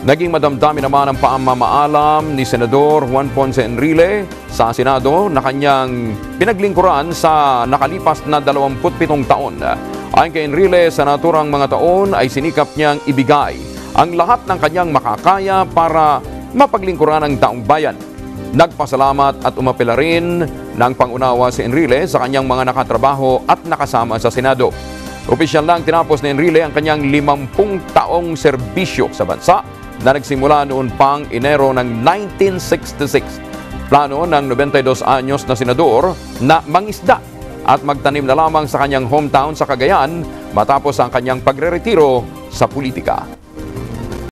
Naging madamdami naman ang pamamaalam ni Senador Juan Ponce Enrile sa Senado na kanyang pinaglingkuran sa nakalipas na 27 taon. Ayon kay Enrile, sa naturang mga taon ay sinikap niyang ibigay ang lahat ng kanyang makakaya para mapaglingkuran ang taong bayan. Nagpasalamat at umapela rin ng pangunawa si Enrile sa kanyang mga nakatrabaho at nakasama sa Senado. Opisyal lang tinapos ni Enrile ang kanyang 50 taong serbisyo sa bansa na nagsimula noon pang Enero ng 1966. Plano ng 92 anyos na senador na mangisda at magtanim na lamang sa kanyang hometown sa Cagayan matapos ang kanyang pagreretiro sa politika.